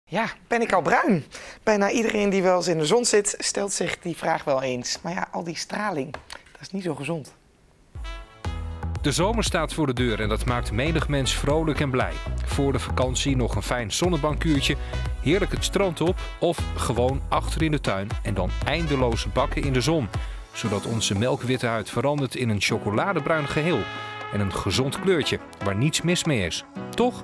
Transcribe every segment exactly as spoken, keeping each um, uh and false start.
Ja, ben ik al bruin? Bijna iedereen die wel eens in de zon zit, stelt zich die vraag wel eens. Maar ja, al die straling, dat is niet zo gezond. De zomer staat voor de deur en dat maakt menig mens vrolijk en blij. Voor de vakantie nog een fijn zonnebankuurtje, heerlijk het strand op of gewoon achter in de tuin en dan eindeloos bakken in de zon. Zodat onze melkwitte huid verandert in een chocoladebruin geheel en een gezond kleurtje waar niets mis mee is. Toch?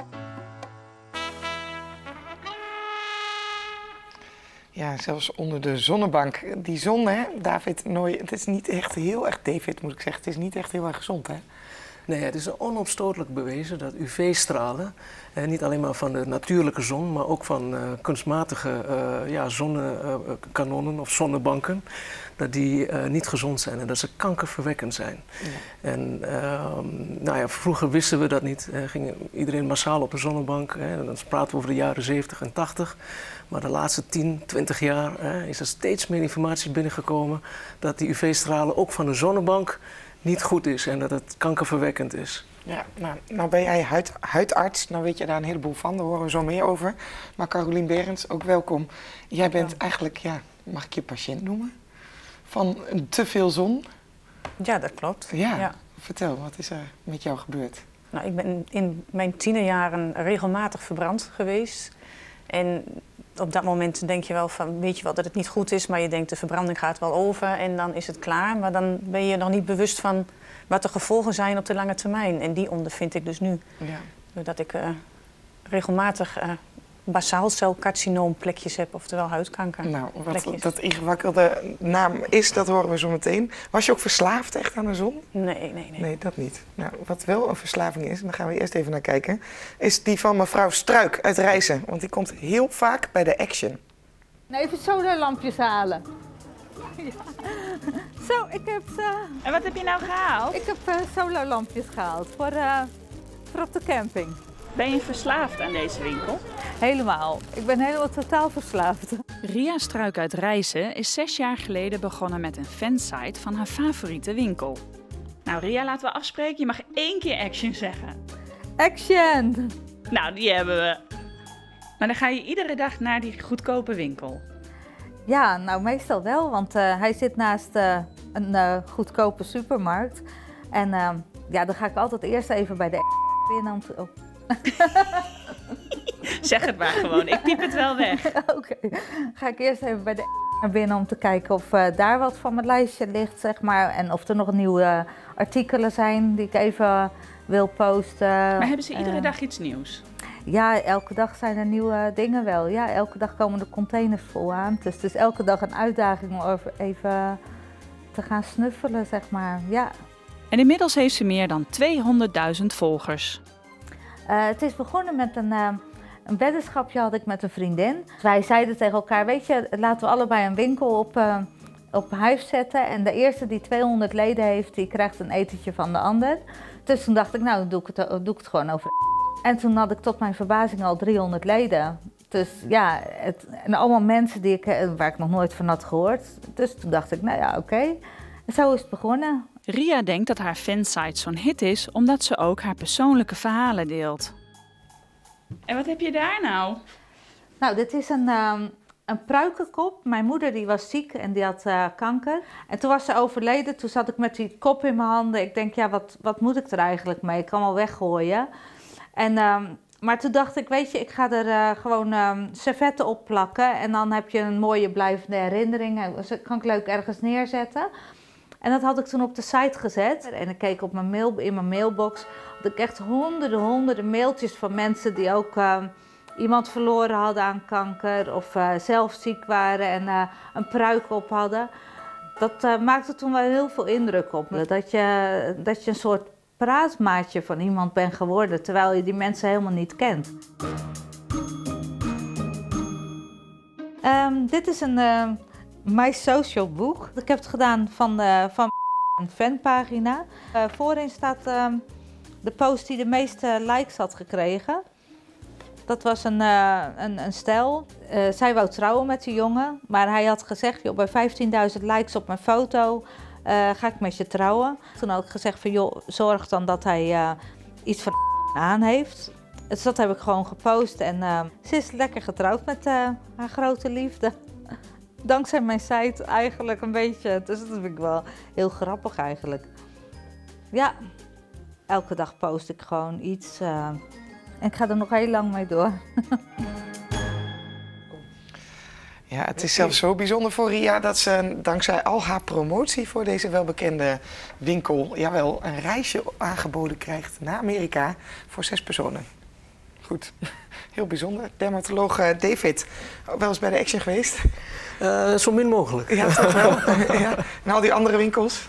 Ja, zelfs onder de zonnebank. Die zon, hè, David, nooit, het is niet echt heel erg, David moet ik zeggen, het is niet echt heel erg gezond, hè? Nee, het is onomstotelijk bewezen dat U V-stralen, eh, niet alleen maar van de natuurlijke zon, maar ook van uh, kunstmatige uh, ja, zonnekanonnen of zonnebanken, dat die uh, niet gezond zijn en dat ze kankerverwekkend zijn. Ja. En uh, nou ja, vroeger wisten we dat niet. Uh, ging iedereen massaal op een zonnebank. Hè, dan praten we over de jaren zeventig en tachtig. Maar de laatste tien, twintig jaar hè, is er steeds meer informatie binnengekomen dat die U V-stralen ook van de zonnebank niet goed is en dat het kankerverwekkend is. Ja, nou, nou ben jij huid, huidarts, nou weet je daar een heleboel van, daar horen we zo meer over. Maar Carolien Berends, ook welkom. Jij bent ja. eigenlijk, ja, mag ik je patiënt noemen? Van te veel zon? Ja, dat klopt. Ja, ja. Vertel, wat is er met jou gebeurd? Nou, ik ben in mijn tienerjaren regelmatig verbrand geweest. En op dat moment denk je wel van, weet je wel dat het niet goed is, maar je denkt de verbranding gaat wel over en dan is het klaar. Maar dan ben je nog niet bewust van wat de gevolgen zijn op de lange termijn. En die ondervind ik dus nu. Ja. Doordat ik uh, regelmatig uh, basaalcelcarcinoomplekjes heb, oftewel huidkanker. Nou, wat dat ingewikkelde naam is, dat horen we zo meteen. Was je ook verslaafd echt aan de zon? Nee, nee, nee. Nee, dat niet. Nou, wat wel een verslaving is, en daar gaan we eerst even naar kijken, is die van mevrouw Struik uit Rijssen. Want die komt heel vaak bij de Action. Nou, even solalampjes halen. Ja. Zo, ik heb ze. En wat heb je nou gehaald? Ik heb uh, solalampjes gehaald voor, uh, voor op de camping. Ben je verslaafd aan deze winkel? Helemaal. Ik ben helemaal totaal verslaafd. Ria Struik uit Rijssen is zes jaar geleden begonnen met een fansite van haar favoriete winkel. Nou Ria, laten we afspreken. Je mag één keer Action zeggen. Action! Nou, die hebben we. Maar dan ga je iedere dag naar die goedkope winkel. Ja, nou meestal wel, want uh, hij zit naast uh, een uh, goedkope supermarkt. En uh, ja, dan ga ik altijd eerst even bij de binnen om te... Oh. Zeg het maar gewoon, ik piep het wel weg. Oké, okay. Ga ik eerst even bij de naar binnen om te kijken of uh, daar wat van mijn lijstje ligt, zeg maar. En of er nog nieuwe uh, artikelen zijn die ik even wil posten. Maar hebben ze iedere uh, dag iets nieuws? Ja, elke dag zijn er nieuwe dingen wel. Ja, elke dag komen de containers vol aan. Dus het is elke dag een uitdaging om even te gaan snuffelen, zeg maar. Ja. En inmiddels heeft ze meer dan tweehonderdduizend volgers. Uh, het is begonnen met een, uh, een weddenschapje had ik met een vriendin. Wij zeiden tegen elkaar, weet je, laten we allebei een winkel op, uh, op huis zetten. En de eerste die tweehonderd leden heeft, die krijgt een etentje van de ander. Dus toen dacht ik, nou, dan doe ik het, doe ik het gewoon over. En toen had ik tot mijn verbazing al driehonderd leden. Dus ja, het, en allemaal mensen die ik, waar ik nog nooit van had gehoord. Dus toen dacht ik, nou ja, oké. Okay. En zo is het begonnen. Ria denkt dat haar fansite zo'n hit is, omdat ze ook haar persoonlijke verhalen deelt. En wat heb je daar nou? Nou, dit is een, um, een pruikenkop. Mijn moeder die was ziek en die had uh, kanker. En toen was ze overleden, toen zat ik met die kop in mijn handen. Ik denk, ja, wat, wat moet ik er eigenlijk mee? Ik kan wel weggooien. En, um, maar toen dacht ik, weet je, ik ga er uh, gewoon um, servetten op plakken. En dan heb je een mooie blijvende herinnering. Dat kan ik leuk ergens neerzetten. En dat had ik toen op de site gezet. En ik keek op mijn mail, in mijn mailbox. Had ik echt honderden, honderden mailtjes van mensen die ook uh, iemand verloren hadden aan kanker. Of uh, zelf ziek waren en uh, een pruik op hadden. Dat uh, maakte toen wel heel veel indruk op me. Dat je, dat je een soort praatmaatje van iemand bent geworden. Terwijl je die mensen helemaal niet kent. Um, dit is een... Uh, My Social boek. Ik heb het gedaan van, uh, van een fanpagina. Uh, voorin staat uh, de post die de meeste likes had gekregen. Dat was een, uh, een, een stel. Uh, zij wou trouwen met die jongen, maar hij had gezegd, joh, bij vijftienduizend likes op mijn foto uh, ga ik met je trouwen. Toen had ik gezegd van, joh, zorg dan dat hij uh, iets van aan heeft. Dus dat heb ik gewoon gepost en uh, ze is lekker getrouwd met uh, haar grote liefde. Dankzij mijn site eigenlijk een beetje, dus dat vind ik wel heel grappig eigenlijk. Ja, elke dag post ik gewoon iets uh, en ik ga er nog heel lang mee door. Ja, het is zelfs zo bijzonder voor Ria dat ze dankzij al haar promotie voor deze welbekende winkel, jawel, een reisje aangeboden krijgt naar Amerika voor zes personen. Goed, heel bijzonder. Dermatoloog uh, David, wel eens bij de Action geweest? Uh, zo min mogelijk. Ja, toch wel. Ja. En al die andere winkels?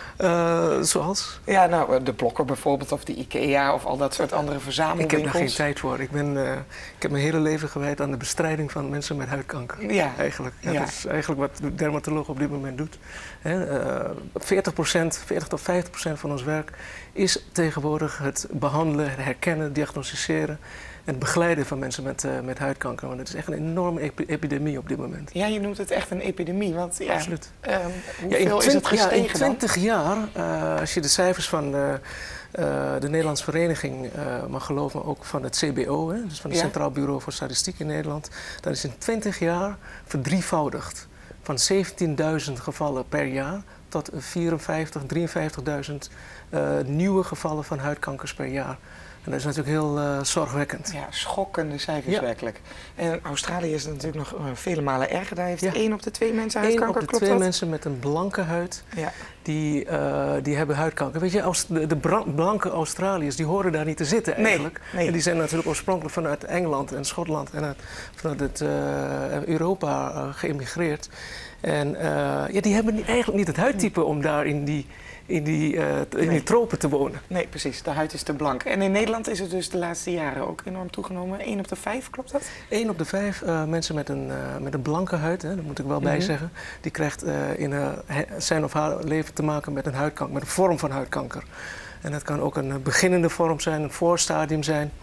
Uh, zoals? Ja, nou, de Blokker bijvoorbeeld, of de IKEA, of al dat soort andere verzamelwinkels. Ik heb daar geen tijd voor. Ik, ben, uh, ik heb mijn hele leven gewijd aan de bestrijding van mensen met huidkanker. Ja. Eigenlijk. Ja, ja. Dat is eigenlijk wat de dermatoloog op dit moment doet. He, uh, veertig procent, veertig tot vijftig procent van ons werk is tegenwoordig het behandelen, het herkennen, diagnosticeren en het begeleiden van mensen met, uh, met huidkanker. Want het is echt een enorme ep epidemie op dit moment. Ja, je noemt het echt een epidemie. Want, ja, absoluut. Um, hoeveel ja, is het gestegen ja, in twintig jaar, uh, als je de cijfers van uh, uh, de Nederlandse Vereniging uh, mag geloven, maar ook van het C B O, hè, dus van het ja. Centraal Bureau voor Statistiek in Nederland, dan is in twintig jaar verdrievoudigd. Van zeventienduizend gevallen per jaar tot vierenvijftig, drieënvijftigduizend uh, nieuwe gevallen van huidkankers per jaar. En dat is natuurlijk heel uh, zorgwekkend. Ja, schokkende cijfers ja. werkelijk. En Australië is natuurlijk nog uh, vele malen erger. Daar heeft ja. één op de twee mensen huidkanker, klopt dat? Eén op de twee mensen met een blanke huid, ja. die, uh, die hebben huidkanker. Weet je, de, de blanke Australiërs, die horen daar niet te zitten eigenlijk. Nee, nee. En die zijn natuurlijk oorspronkelijk vanuit Engeland en Schotland en uit, vanuit het, uh, Europa uh, geëmigreerd. En uh, ja, die hebben eigenlijk niet het huidtype om daar in die... in die, uh, in nee. die tropen te wonen. Nee, precies. De huid is te blank. En in Nederland is het dus de laatste jaren ook enorm toegenomen. één op de vijf, klopt dat? één op de vijf uh, mensen met een, uh, met een blanke huid, hè, dat moet ik wel mm-hmm. bij zeggen, die krijgt uh, in uh, zijn of haar leven te maken met een huidkanker, met een vorm van huidkanker. En dat kan ook een beginnende vorm zijn, een voorstadium zijn,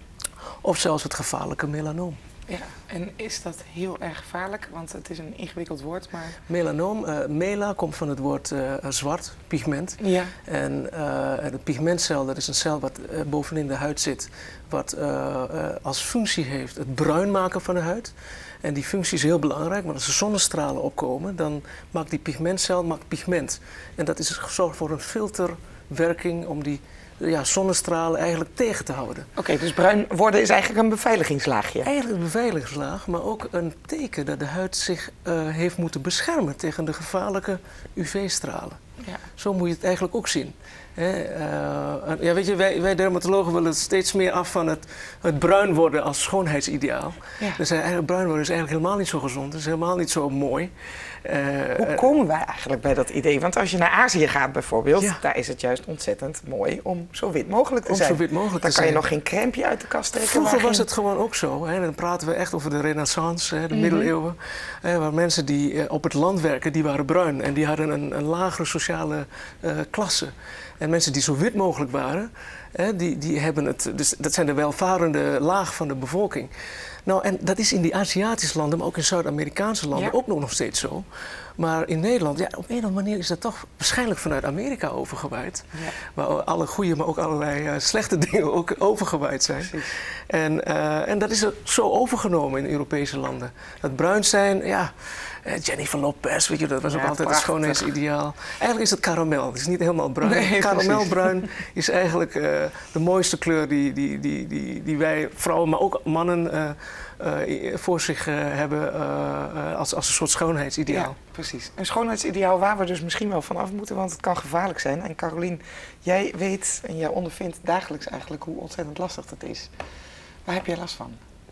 of zelfs het gevaarlijke melanoom. Ja, en is dat heel erg gevaarlijk? Want het is een ingewikkeld woord, maar... Melanoom, uh, mela komt van het woord uh, zwart, pigment. Ja. En uh, de pigmentcel, dat is een cel wat uh, bovenin de huid zit, wat uh, uh, als functie heeft het bruin maken van de huid. En die functie is heel belangrijk, want als er zonnestralen opkomen, dan maakt die pigmentcel maakt pigment. En dat is gezorgd voor een filterwerking om die... ja, zonnestralen eigenlijk tegen te houden. Oké, okay, dus bruin worden is eigenlijk een beveiligingslaagje? Eigenlijk een beveiligingslaag, maar ook een teken dat de huid zich uh, heeft moeten beschermen tegen de gevaarlijke U V-stralen. Ja. Zo moet je het eigenlijk ook zien. He, uh, ja, weet je, wij, wij dermatologen willen steeds meer af van het, het bruin worden als schoonheidsideaal. Ja. Dus eigenlijk bruin worden is eigenlijk helemaal niet zo gezond, is helemaal niet zo mooi. Uh, Hoe komen wij eigenlijk bij dat idee? Want als je naar Azië gaat bijvoorbeeld, ja. daar is het juist ontzettend mooi om zo wit mogelijk te om zijn. Zo wit mogelijk dan te kan zijn. je nog geen crèmpje uit de kast trekken. Vroeger was geen... het gewoon ook zo. Hè. Dan praten we echt over de renaissance, hè, de mm-hmm. middeleeuwen. Hè, waar mensen die uh, op het land werken, die waren bruin. En die hadden een, een lagere sociale uh, klasse. En mensen die zo wit mogelijk waren, hè, die, die hebben het, dus dat zijn de welvarende laag van de bevolking. Nou, en dat is in die Aziatische landen, maar ook in Zuid-Amerikaanse landen, ja. ook nog steeds zo. Maar in Nederland, ja, op een of andere manier is dat toch waarschijnlijk vanuit Amerika overgewaaid. Ja. Waar alle goede, maar ook allerlei uh, slechte dingen ook overgewaaid zijn. En, uh, en dat is zo overgenomen in Europese landen. Dat bruin zijn, ja, Jennifer Lopez, weet je, dat was ja, ook altijd prachtig. Het schoonheidsideaal. Eigenlijk is het karamel, het is niet helemaal bruin. Nee, karamelbruin is eigenlijk uh, de mooiste kleur die, die, die, die, die wij vrouwen, maar ook mannen uh, uh, voor zich uh, hebben uh, uh, als, als een soort schoonheidsideaal. Ja, precies. Een schoonheidsideaal waar we dus misschien wel vanaf moeten, want het kan gevaarlijk zijn. En Carolien, jij weet en jij ondervindt dagelijks eigenlijk hoe ontzettend lastig dat is. Waar heb jij last van?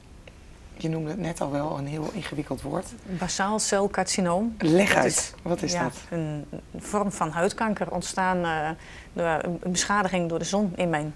Je noemde het net al wel een heel ingewikkeld woord. Basaal celcarcinoom. Leg uit. Is, Wat is ja, dat? Een vorm van huidkanker ontstaan uh, door een beschadiging door de zon in mijn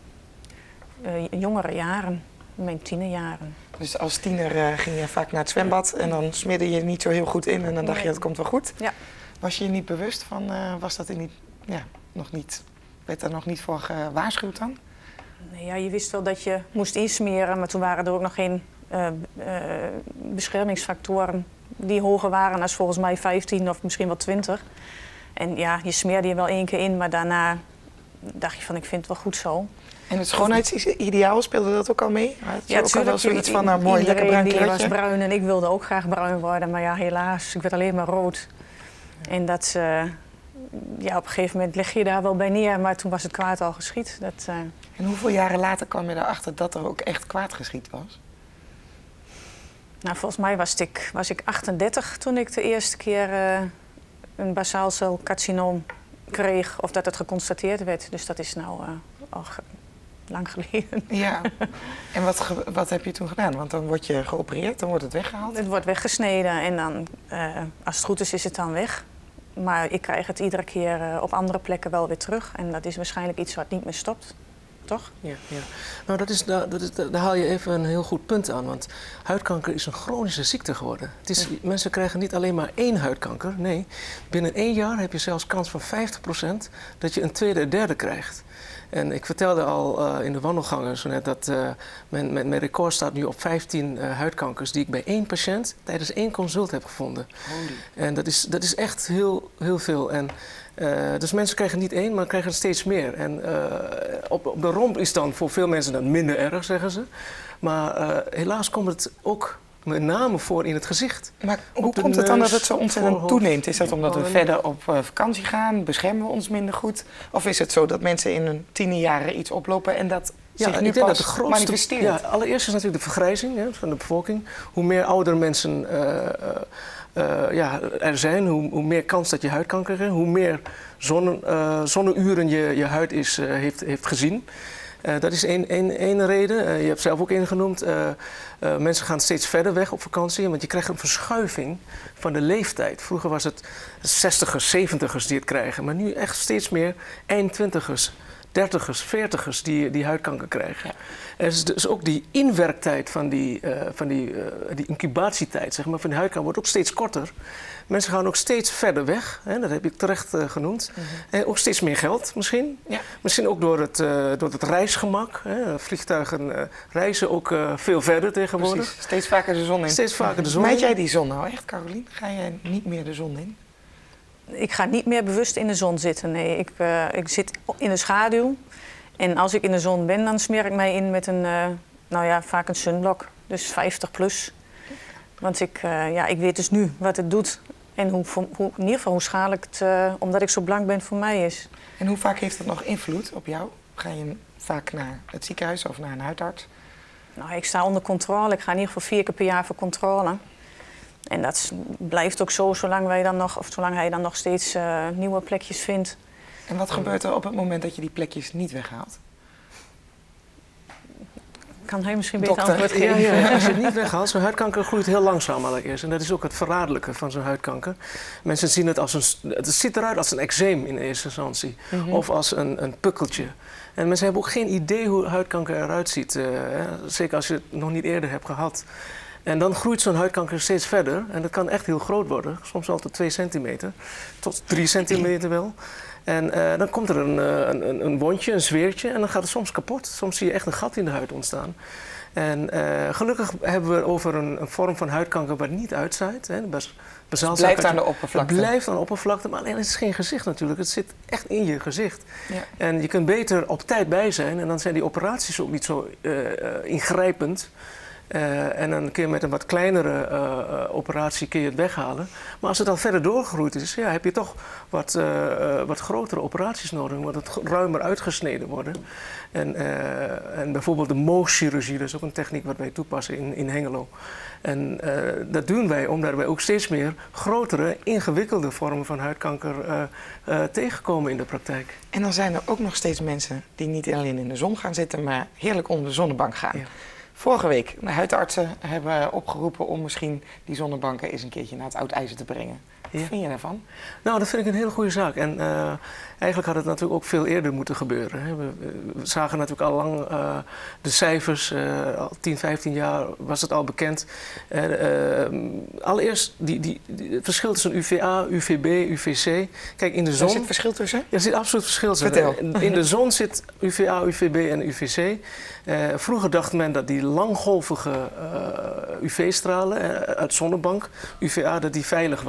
uh, jongere jaren, in mijn tienerjaren. Dus als tiener uh, ging je vaak naar het zwembad en dan smeerde je niet zo heel goed in en dan dacht nee. je, dat komt wel goed. Ja. Was je je niet bewust van, uh, was dat er niet, ja, nog niet, werd er nog niet voor gewaarschuwd dan? Nee, ja, je wist wel dat je moest insmeren, maar toen waren er ook nog geen uh, uh, beschermingsfactoren die hoger waren als volgens mij vijftien of misschien wel twintig. En ja, je smeerde je wel één keer in, maar daarna dacht je van ik vind het wel goed zo. En het schoonheidsideaal, speelde dat ook al mee? Had je Ja, ook al wel tuurlijk. zoiets van, nou mooi, lekker bruin Iedereen die kleurtje? was bruin en ik wilde ook graag bruin worden. Maar ja, helaas, ik werd alleen maar rood. En dat, uh, ja, op een gegeven moment lig je daar wel bij neer. Maar toen was het kwaad al geschied. Dat, uh... En hoeveel jaren later kwam je erachter dat er ook echt kwaad geschied was? Nou, volgens mij was ik, was ik achtendertig toen ik de eerste keer uh, een basaalcelcarcinoom kreeg. Of dat het geconstateerd werd. Dus dat is nou uh, al ge lang geleden. Ja. En wat, ge wat heb je toen gedaan? Want dan word je geopereerd, dan wordt het weggehaald? Het wordt weggesneden en dan, uh, als het goed is, is het dan weg. Maar ik krijg het iedere keer uh, op andere plekken wel weer terug. En dat is waarschijnlijk iets wat niet meer stopt. Toch? Ja, ja. Nou, dat is, dat is, daar haal je even een heel goed punt aan. Want huidkanker is een chronische ziekte geworden. Het is, mensen krijgen niet alleen maar één huidkanker. Nee, binnen één jaar heb je zelfs kans van vijftig procent dat je een tweede en derde krijgt. En ik vertelde al uh, in de wandelgangen zo net dat uh, mijn, mijn, mijn record staat nu op vijftien uh, huidkankers die ik bij één patiënt tijdens één consult heb gevonden. Holy. En dat is, dat is echt heel, heel veel. En, uh, dus mensen krijgen niet één, maar krijgen er steeds meer. En uh, op, op de romp is dan voor veel mensen dan minder erg, zeggen ze. Maar uh, helaas komt het ook met name voor in het gezicht. Maar hoe komt het dan dat het zo ontzettend toeneemt? Is dat omdat we verder op uh, vakantie gaan? Beschermen we ons minder goed? Of is het zo dat mensen in hun tienerjaren iets oplopen en dat ja, zich nu ik denk pas dat de grootste, manifesteert? Ja, allereerst is natuurlijk de vergrijzing hè, van de bevolking. Hoe meer oudere mensen uh, uh, ja, er zijn, hoe, hoe meer kans dat je huidkanker hebt. Hoe meer zonne, uh, zonneuren je, je huid is, uh, heeft, heeft gezien. Uh, dat is één, één, één reden. Uh, je hebt zelf ook ingenoemd. Uh, uh, mensen gaan steeds verder weg op vakantie, want je krijgt een verschuiving van de leeftijd. Vroeger was het zestigers, zeventigers die het krijgen, maar nu echt steeds meer eindtwintigers, dertigers, veertigers die, die huidkanker krijgen. Ja. En dus, dus ook die inwerktijd van die, uh, van die, uh, die incubatietijd zeg maar, van die huidkanker wordt ook steeds korter. Mensen gaan ook steeds verder weg, hè, dat heb ik terecht uh, genoemd. Mm-hmm. En ook steeds meer geld misschien. Ja. Misschien ook door het, uh, door het reisgemak. Hè. Vliegtuigen uh, reizen ook uh, veel verder tegenwoordig. Precies. Steeds vaker de zon in. Steeds vaker de zon Meid in. jij die zon nou echt, Carolien? Ga jij niet meer de zon in? Ik ga niet meer bewust in de zon zitten, nee. Ik, uh, ik zit in de schaduw. En als ik in de zon ben, dan smeer ik mij in met een, uh, nou ja, vaak een sunblock. Dus vijftig plus. Want ik, uh, ja, ik weet dus nu wat het doet. En hoe, hoe, in ieder geval hoe schadelijk het, uh, omdat ik zo blank ben, voor mij is. En hoe vaak heeft dat nog invloed op jou? Ga je vaak naar het ziekenhuis of naar een huidarts? Nou, ik sta onder controle. Ik ga in ieder geval vier keer per jaar voor controle. En dat blijft ook zo, zolang, wij dan nog, of zolang hij dan nog steeds uh, nieuwe plekjes vindt. En wat gebeurt er op het moment dat je die plekjes niet weghaalt? Kan hij misschien beter Dokter. antwoord geven? Ja, ja, als je het niet weghaalt, zo'n huidkanker groeit heel langzaam allereerst. En dat is ook het verraderlijke van zo'n huidkanker. Mensen zien het als een... Het ziet eruit als een eczeem in eerste instantie. Mm-hmm. Of als een, een pukkeltje. En mensen hebben ook geen idee hoe huidkanker eruit ziet. Uh, hè? Zeker als je het nog niet eerder hebt gehad. En dan groeit zo'n huidkanker steeds verder. En dat kan echt heel groot worden. Soms wel tot twee centimeter. Tot drie centimeter wel. En uh, dan komt er een, een, een wondje, een zweertje en dan gaat het soms kapot. Soms zie je echt een gat in de huid ontstaan. En uh, gelukkig hebben we over een, een vorm van huidkanker waar het niet uitzaait. Hè, bas, dus het blijft aan de oppervlakte. Het blijft aan de oppervlakte, maar alleen het is geen gezicht natuurlijk. Het zit echt in je gezicht. Ja. En je kunt beter op tijd bij zijn en dan zijn die operaties ook niet zo uh, uh, ingrijpend. Uh, en dan kun je met een wat kleinere uh, uh, operatie kun je het weghalen. Maar als het dan verder doorgegroeid is, ja, heb je toch wat, uh, uh, wat grotere operaties nodig. Moet het ruimer uitgesneden worden. En, uh, en bijvoorbeeld de Mohs-chirurgie, dat is ook een techniek wat wij toepassen in, in Hengelo. En uh, dat doen wij omdat wij ook steeds meer grotere, ingewikkelde vormen van huidkanker uh, uh, tegenkomen in de praktijk. En dan zijn er ook nog steeds mensen die niet alleen in de zon gaan zitten, maar heerlijk onder de zonnebank gaan. Ja. Vorige week, de huidartsen hebben opgeroepen om misschien die zonnebanken eens een keertje naar het oud ijzer te brengen. Wat ja. vind je daarvan? Nou, dat vind ik een hele goede zaak. En uh, eigenlijk had het natuurlijk ook veel eerder moeten gebeuren. Hè. We, we zagen natuurlijk al lang uh, de cijfers, uh, al tien, vijftien jaar was het al bekend. Uh, uh, allereerst die, die, die, het verschil tussen U V A, U V B, U V C. Kijk, in de zon... Er zit verschil tussen? Ja, er zit absoluut verschil tussen. Vertel. In de zon zit U V A, U V B en U V C. Uh, vroeger dacht men dat die langgolvige uh, U V-stralen uh, uit zonnebank, U V A, dat die veilig waren.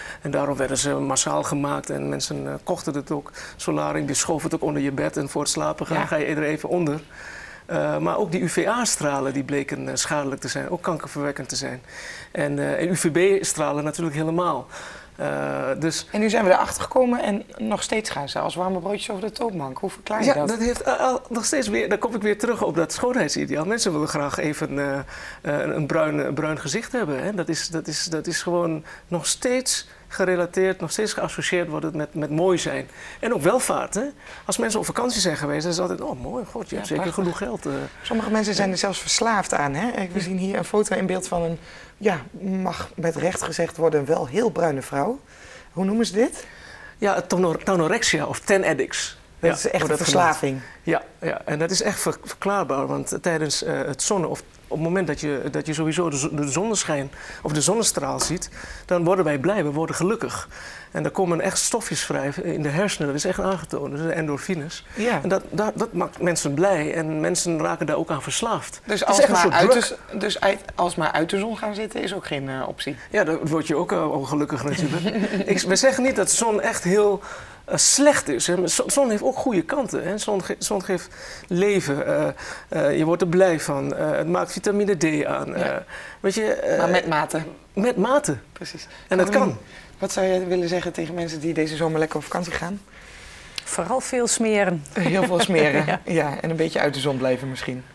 En daarom werden ze massaal gemaakt en mensen uh, kochten het ook. Solarium, je schoof het ook onder je bed en voor het slapen gaan ja. ga je er even onder. Uh, maar ook die U V A-stralen die bleken uh, schadelijk te zijn, ook kankerverwekkend te zijn. En, uh, en U V B-stralen natuurlijk helemaal. Uh, dus... En nu zijn we erachter gekomen en nog steeds gaan ze als warme broodjes over de toonbank. Hoe verklaar je ja, dat? dat heeft uh, al, nog steeds weer, dan kom ik weer terug op dat schoonheidsideaal. Mensen willen graag even uh, uh, een, bruin, een bruin gezicht hebben. Hè? Dat, is, dat, is, dat is gewoon nog steeds gerelateerd, nog steeds geassocieerd wordt met, met mooi zijn. En ook welvaart. Hè? Als mensen op vakantie zijn geweest, dan is het altijd, oh mooi, god, je hebt ja, zeker prachtig. Genoeg geld. Uh. Sommige mensen zijn er zelfs verslaafd aan. Hè? We zien hier een foto in beeld van een, ja, mag met recht gezegd worden, een wel heel bruine vrouw. Hoe noemen ze dit? Ja, tonorexia of ten addicts. Dat ja, is echt een verslaving. Ja, ja, en dat is echt ver verklaarbaar, want tijdens uh, het zonne, of op het moment dat je, dat je sowieso de, de zonneschijn of de zonnestraal ziet, dan worden wij blij, we worden gelukkig. En daar komen echt stofjes vrij in de hersenen, dat is echt aangetoond, dat zijn de endorfines. Ja. En dat, dat, dat maakt mensen blij en mensen raken daar ook aan verslaafd. Dus als maar uit de, dus uit, als maar uit de zon gaan zitten is ook geen uh, optie? Ja, dan word je ook uh, ongelukkig natuurlijk. Ik, we zeggen niet dat de zon echt heel uh, slecht is. Hè. Zon heeft ook goede kanten. Hè. Zon, ge zon geeft leven, uh, uh, je wordt er blij van, uh, het maakt vitamine D aan. Uh, ja. weet je, uh, maar met mate. Met mate. Precies. En dat kan. Wat zou je willen zeggen tegen mensen die deze zomer lekker op vakantie gaan? Vooral veel smeren. Heel veel smeren, ja. ja. En een beetje uit de zon blijven misschien.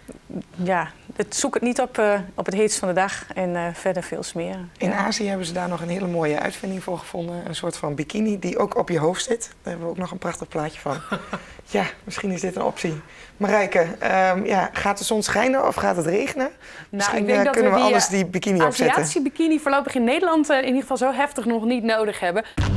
Ja, het, zoek het niet op, uh, op het heetst van de dag en uh, verder veel smeren. In ja. Azië hebben ze daar nog een hele mooie uitvinding voor gevonden. Een soort van bikini die ook op je hoofd zit. Daar hebben we ook nog een prachtig plaatje van. Ja, misschien is dit een optie. Marijke, um, ja, gaat de zon schijnen of gaat het regenen? Nou, misschien ik denk uh, dat kunnen we, we die, anders die bikini opzetten. Aziatische bikini voorlopig in Nederland uh, in ieder geval zo heftig nog niet nodig hebben.